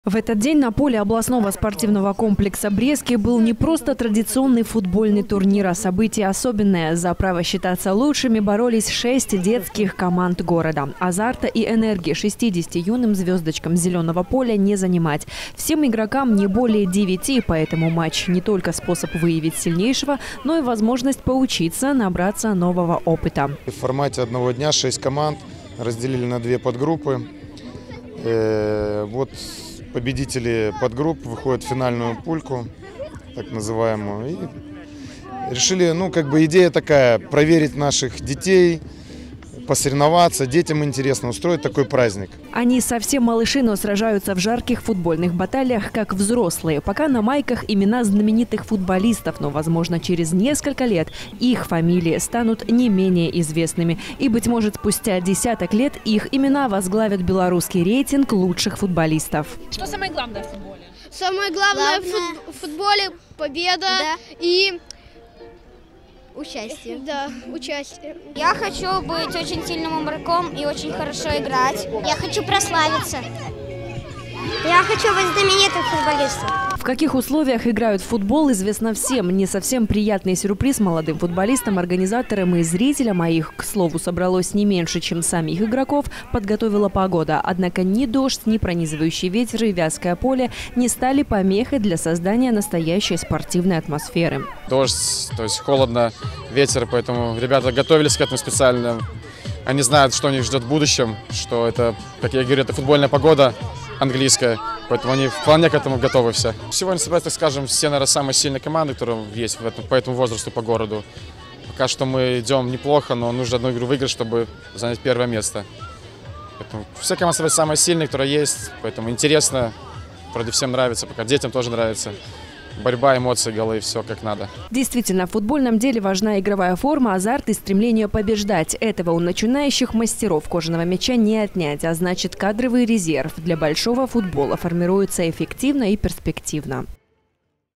В этот день на поле областного спортивного комплекса «Брестский» был не просто традиционный футбольный турнир, а событие особенное. За право считаться лучшими боролись 6 детских команд города. Азарта и энергии 60 юным звездочкам зеленого поля не занимать. Всем игрокам не более 9, поэтому матч не только способ выявить сильнейшего, но и возможность поучиться, набраться нового опыта. В формате одного дня 6 команд разделили на 2 подгруппы. Победители подгрупп выходят в финальную пульку, так называемую. И решили, идея такая, проверить наших детей, посоревноваться. Детям интересно устроить такой праздник. Они совсем малыши, но сражаются в жарких футбольных баталиях, как взрослые. Пока на майках имена знаменитых футболистов, но, возможно, через несколько лет их фамилии станут не менее известными. И, быть может, спустя десяток лет их имена возглавят белорусский рейтинг лучших футболистов. Что самое главное в футболе? Самое главное в футболе – победа и участие. Да, участие. Я хочу быть очень сильным игроком и очень хорошо играть. Я хочу прославиться. Я хочу быть знаменитым футболистом. В каких условиях играют в футбол, известно всем. Не совсем приятный сюрприз молодым футболистам, организаторам и зрителям, а их, к слову, собралось не меньше, чем самих игроков, подготовила погода. Однако ни дождь, ни пронизывающий ветер и вязкое поле не стали помехой для создания настоящей спортивной атмосферы. Дождь, то есть холодно, ветер, поэтому ребята готовились к этому специально. Они знают, что них ждет в будущем, что это, как я говорю, это футбольная погода английская, поэтому они вполне к этому готовы все. Сегодня собрались, так скажем, все, наверное, самые сильные команды, которые есть по этому возрасту, по городу. Пока что мы идем неплохо, но нужно одну игру выиграть, чтобы занять первое место. Поэтому все команды собрались самые сильные, которые есть, поэтому интересно, вроде всем нравится, пока детям тоже нравится. Борьба, эмоции, голы, все как надо. Действительно, в футбольном деле важна игровая форма, азарт и стремление побеждать. Этого у начинающих мастеров кожаного мяча не отнять, а значит, кадровый резерв для большого футбола формируется эффективно и перспективно.